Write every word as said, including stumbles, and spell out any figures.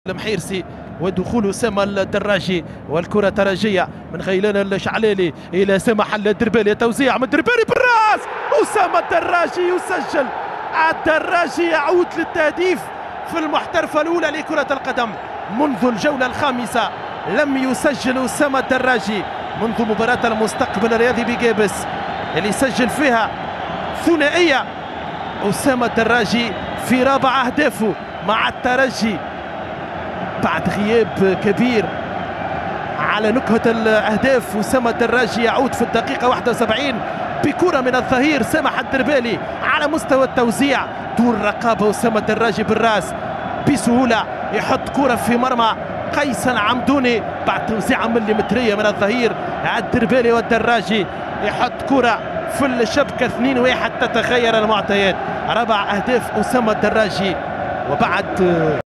المحيرسي ودخول أسامة الدراجي والكرة ترجية من غيلان الشعلالي إلى سمح الدربالي، توزيع من الدربالي بالراس. أسامة الدراجي يسجل، الدراجي يعود للتهديف في المحترفة الأولى لكرة القدم منذ الجولة الخامسة. لم يسجل أسامة الدراجي منذ مباراة المستقبل الرياضي بجابس اللي سجل فيها ثنائية. أسامة الدراجي في رابع أهدافه مع الترجي بعد غياب كبير على نكهة الأهداف. أسامة الدراجي يعود في الدقيقة واحد وسبعين بكرة من الظهير سمح الدربالي على مستوى التوزيع دون رقابة. أسامة الدراجي بالراس بسهولة يحط كرة في مرمى قيس العمدوني بعد توزيعة مليمترية من الظهير. الدربالي والدراجي يحط كرة في الشبكة اثنين واحد تتغير المعطيات. رابع أهداف أسامة الدراجي وبعد